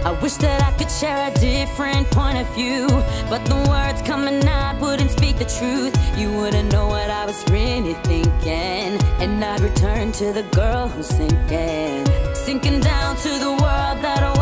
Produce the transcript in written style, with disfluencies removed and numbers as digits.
I wish that I could share a different point of view, but the words coming out wouldn't speak the truth. You wouldn't know what I was really thinking, and I'd return to the girl who's sinking down to the world that